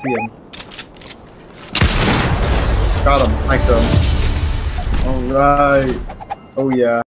see him. Got him, sniped him. Alright. Oh yeah.